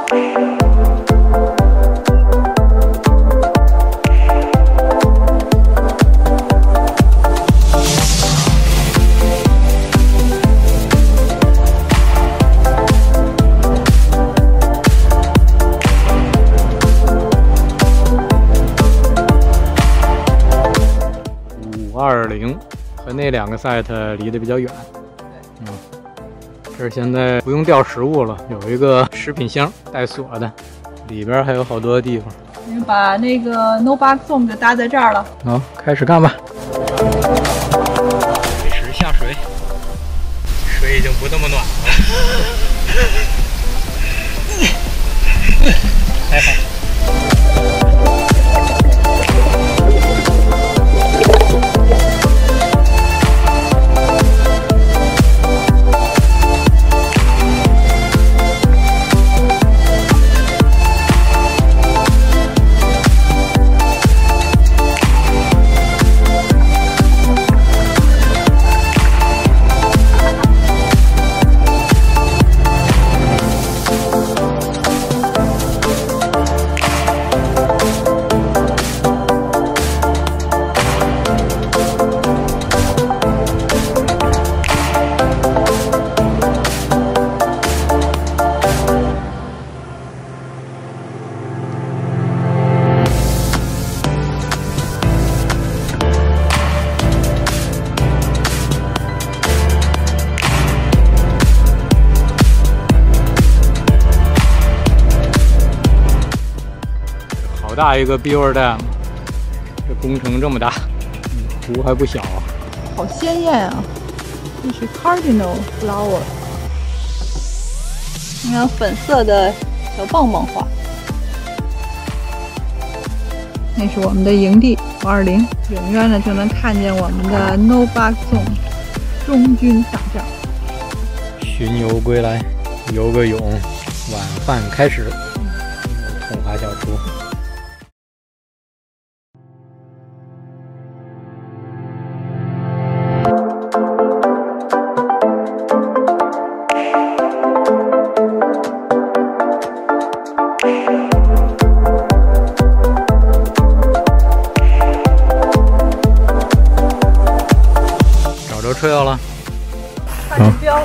520和那2个 site 离得比较远。这儿现在不用吊食物了，有一个食品箱带锁的，里边还有好多地方。 你把那个 No Bug Zone 就搭在这儿了。 好，开始干吧。开始下水，水已经不那么暖和了。还好。好大一个 Beaver Dam， 这工程这么大，湖还不小啊。 好鲜艳啊！这是 Cardinal Flower， 你看粉色的小棒棒花。那是我们的营地520，远远的就能看见我们的 No Bug Zone 中军大帐。 巡游归来，游个泳，晚饭开始，痛花小厨。找着 trail 了， 看着标，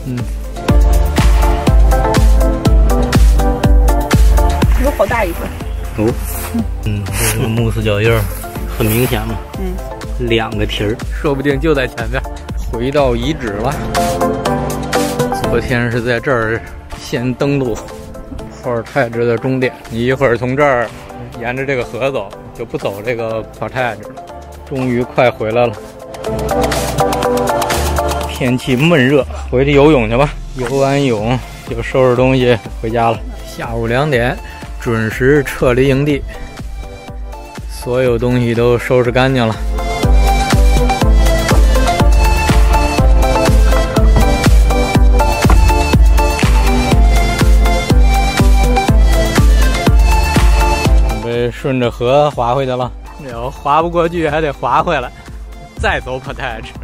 有好大一个。 哦，这个慕斯脚印很明显嘛。2个蹄儿，说不定就在前面。回到遗址了。昨天是在这儿先登陆Portage的终点，你一会儿从这儿沿着这个河走，就不走这个Portage了。终于快回来了。天气闷热，回去游泳去吧。游完泳就收拾东西回家了。下午2点准时撤离营地，所有东西都收拾干净了。准备顺着河划回去了。要划不过去还得划回来，再走Portage。